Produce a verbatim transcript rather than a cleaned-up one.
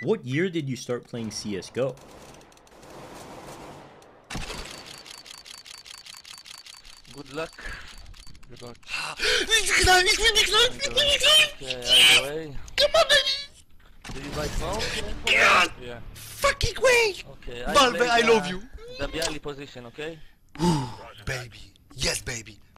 What year did you start playing C S G O? Good luck. Good luck. Okay, out away. Come on, baby! Do you buy smoke? God! Yeah. Fucking way! Okay, Valve, play I the- love you! The Bialy position, okay? Baby. Yes, baby.